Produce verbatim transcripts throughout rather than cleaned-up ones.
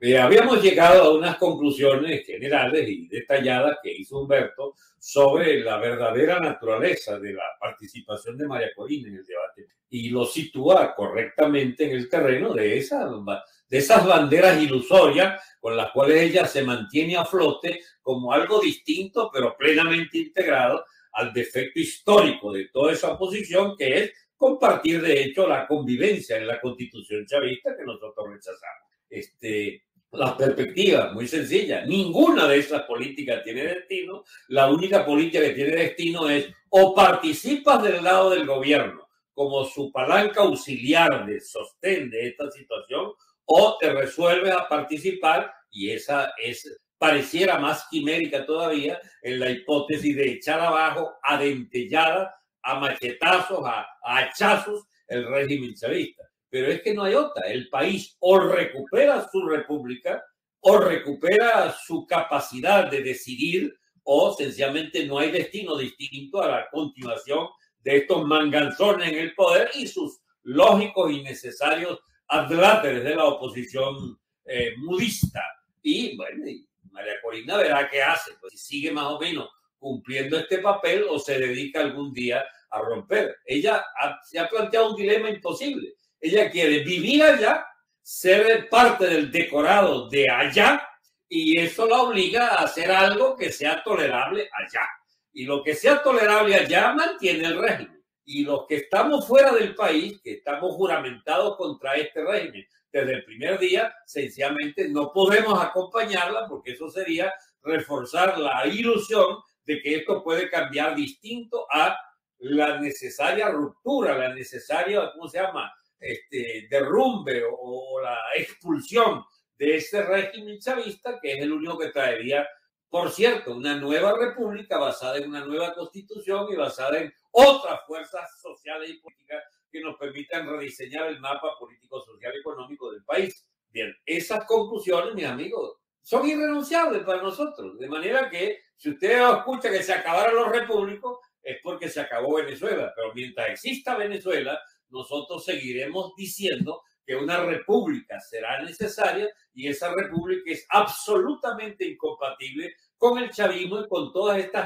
Eh, habíamos llegado a unas conclusiones generales y detalladas que hizo Humberto sobre la verdadera naturaleza de la participación de María Corina en el debate y lo sitúa correctamente en el terreno de, esa, de esas banderas ilusorias con las cuales ella se mantiene a flote como algo distinto pero plenamente integrado al defecto histórico de toda esa oposición, que es compartir de hecho la convivencia en la Constitución chavista que nosotros rechazamos. Este, las perspectivas, muy sencillas. Ninguna de esas políticas tiene destino. La única política que tiene destino es o participas del lado del gobierno como su palanca auxiliar de sostén de esta situación, o te resuelves a participar, y esa es, pareciera más quimérica todavía, en la hipótesis de echar abajo a dentellada, a machetazos, a, a hachazos el régimen chavista. Pero es que no hay otra. El país o recupera su república o recupera su capacidad de decidir, o sencillamente no hay destino distinto a la continuación de estos manganzones en el poder y sus lógicos y necesarios adláteres de la oposición eh, mudista. Y bueno, y María Corina verá qué hace, pues si sigue más o menos cumpliendo este papel o se dedica algún día a romper. Ella ha, se ha planteado un dilema imposible. Ella quiere vivir allá, ser parte del decorado de allá, y eso la obliga a hacer algo que sea tolerable allá. Y lo que sea tolerable allá mantiene el régimen. Y los que estamos fuera del país, que estamos juramentados contra este régimen desde el primer día, sencillamente no podemos acompañarla, porque eso sería reforzar la ilusión de que esto puede cambiar distinto a la necesaria ruptura, la necesaria, ¿cómo se llama?, este derrumbe o, o la expulsión de ese régimen chavista, que es el único que traería, por cierto, una nueva república basada en una nueva constitución y basada en otras fuerzas sociales y políticas que nos permitan rediseñar el mapa político, social y económico del país. Bien, esas conclusiones, mis amigos, son irrenunciables para nosotros. De manera que, si usted escucha que se acabaron los repúblicos, es porque se acabó Venezuela. Pero mientras exista Venezuela, nosotros seguiremos diciendo que una república será necesaria, y esa república es absolutamente incompatible con el chavismo y con todas estas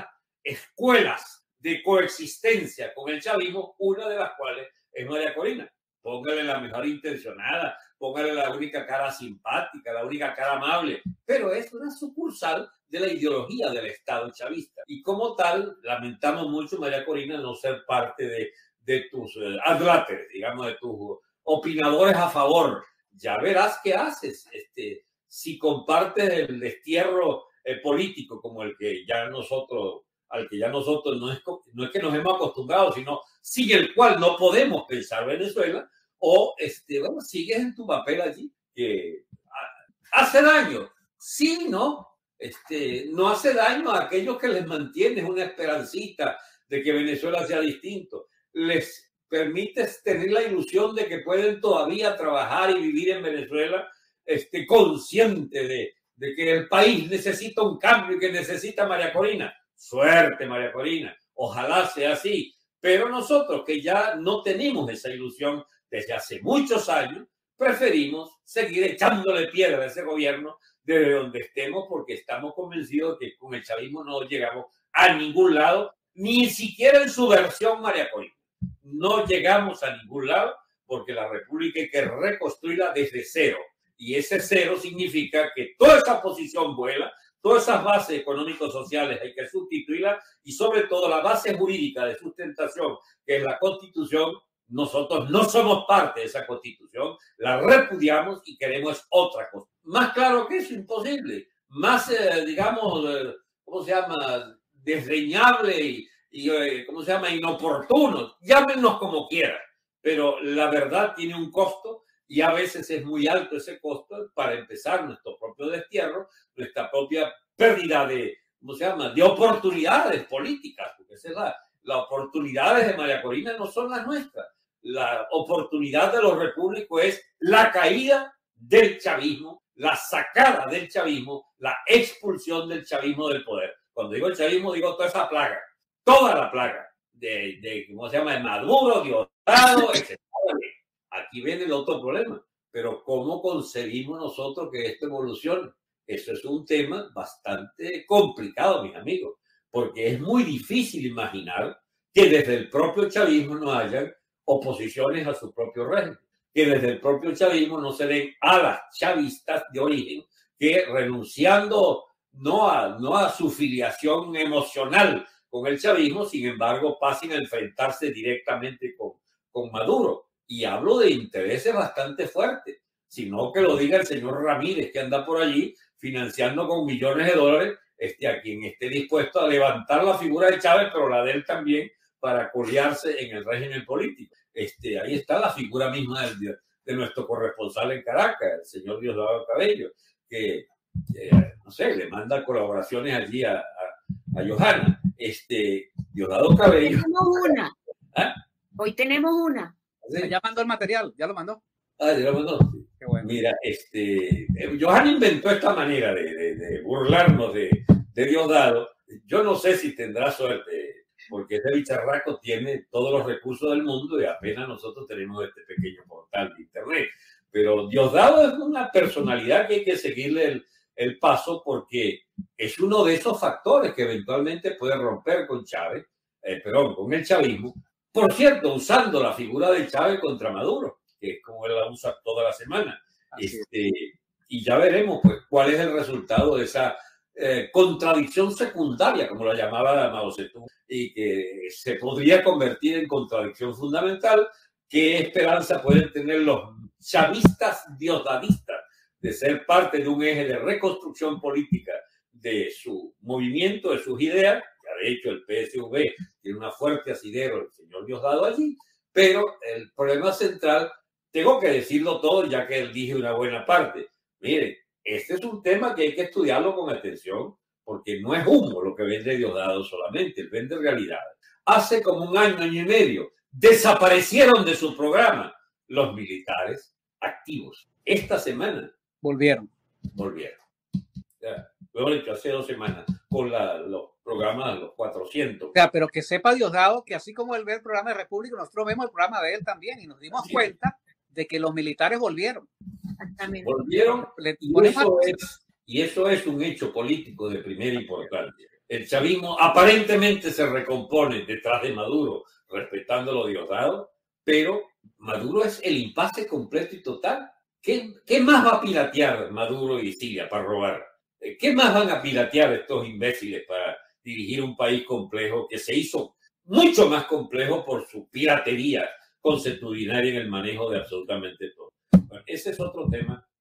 escuelas de coexistencia con el chavismo, una de las cuales es María Corina. Póngale la mejor intencionada, póngale la única cara simpática, la única cara amable, pero es una sucursal de la ideología del Estado chavista. Y como tal, lamentamos mucho, María Corina, no ser parte de de tus eh, adláteres, digamos, de tus opinadores a favor. Ya verás qué haces. Este, si compartes el destierro eh, político como el que ya nosotros, al que ya nosotros no es, no es que nos hemos acostumbrado, sino sin el cual no podemos pensar Venezuela, o este, bueno, sigues en tu papel allí, que hace daño. Sí, ¿no? Este, no hace daño a aquellos que les mantienes una esperancita de que Venezuela sea distinto. Les permites tener la ilusión de que pueden todavía trabajar y vivir en Venezuela, este, consciente de, de que el país necesita un cambio y que necesita María Corina. Suerte, María Corina. Ojalá sea así. Pero nosotros, que ya no tenemos esa ilusión desde hace muchos años, preferimos seguir echándole piedra a ese gobierno desde donde estemos, porque estamos convencidos de que con el chavismo no llegamos a ningún lado, ni siquiera en su versión María Corina. No llegamos a ningún lado, porque la república hay que reconstruirla desde cero. Y ese cero significa que toda esa posición vuela, todas esas bases económico-sociales hay que sustituirlas, y sobre todo la base jurídica de sustentación, que es la Constitución. Nosotros no somos parte de esa Constitución, la repudiamos y queremos otra cosa. Más claro que eso, imposible. Más, eh, digamos, eh, ¿cómo se llama?, desdeñable y y, ¿cómo se llama?, inoportunos, llámenos como quieran, pero la verdad tiene un costo, y a veces es muy alto ese costo. Para empezar, nuestro propio destierro, nuestra propia pérdida de, ¿cómo se llama?, de oportunidades políticas, porque esa es la, las oportunidades de María Corina no son las nuestras. La oportunidad de los repúblicos es la caída del chavismo, la sacada del chavismo, la expulsión del chavismo del poder. Cuando digo el chavismo, digo toda esa plaga, toda la plaga de, de ¿cómo se llama?, de Maduro, Diosdado, etcétera. Aquí viene el otro problema. pero ¿cómo concebimos nosotros que esto evolucione? Eso es un tema bastante complicado, mis amigos, porque es muy difícil imaginar que desde el propio chavismo no hayan oposiciones a su propio régimen, que desde el propio chavismo no se den a las chavistas de origen que renunciando no a, no a su filiación emocional con el chavismo, sin embargo, pasen a enfrentarse directamente con, con Maduro. Y hablo de intereses bastante fuertes, sino que lo diga el señor Ramírez, que anda por allí financiando con millones de dólares este, a quien esté dispuesto a levantar la figura de Chávez, pero la de él también, para colearse en el régimen político. Este, ahí está la figura misma de, de nuestro corresponsal en Caracas, el señor Diosdado Cabello, que, eh, no sé, le manda colaboraciones allí a, a, a Johanna. Este, Diosdado Cabello. Hoy tenemos una. ¿Ah? Hoy tenemos una. ¿Sí? Ya mandó el material, ya lo mandó. Ah, ya lo mandó. Sí. Qué bueno. Mira, este, Johanna inventó esta manera de, de, de burlarnos de, de Diosdado. Yo no sé si tendrá suerte, porque ese bicharraco tiene todos los recursos del mundo y apenas nosotros tenemos este pequeño portal de internet. Pero Diosdado es una personalidad que hay que seguirle el, el paso porque es uno de esos factores que eventualmente puede romper con Chávez, eh, perdón, con el chavismo. Por cierto, usando la figura de Chávez contra Maduro, que es como él la usa toda la semana. Este, y ya veremos pues cuál es el resultado de esa eh, contradicción secundaria, como la llamaba Mao Zedong, y que se podría convertir en contradicción fundamental. ¿Qué esperanza pueden tener los chavistas diosdadistas de ser parte de un eje de reconstrucción política de su movimiento, de sus ideas? Ya de hecho el P S V tiene una fuerte asidero, el señor Diosdado allí, pero el problema central, tengo que decirlo todo ya que él dije una buena parte. Mire, este es un tema que hay que estudiarlo con atención porque no es humo lo que vende Diosdado solamente, él vende realidades. Hace como un año, año y medio, desaparecieron de su programa los militares activos. Esta semana volvieron. Volvieron. Ya, luego de hace dos semanas con la, los programas, los cuatrocientos. O sea, pero que sepa Diosdado que así como él ve el programa de República, nosotros vemos el programa de él también y nos dimos sí. cuenta de que los militares volvieron. Exactamente. Volvieron y eso, es, y eso es un hecho político de primera importancia. El chavismo aparentemente se recompone detrás de Maduro, respetando lo Diosdado, pero Maduro es el impasse completo y total. ¿Qué, ¿Qué más va a piratear Maduro y Siria para robar? ¿Qué más van a piratear estos imbéciles para dirigir un país complejo que se hizo mucho más complejo por su piratería consuetudinaria en el manejo de absolutamente todo? Bueno, ese es otro tema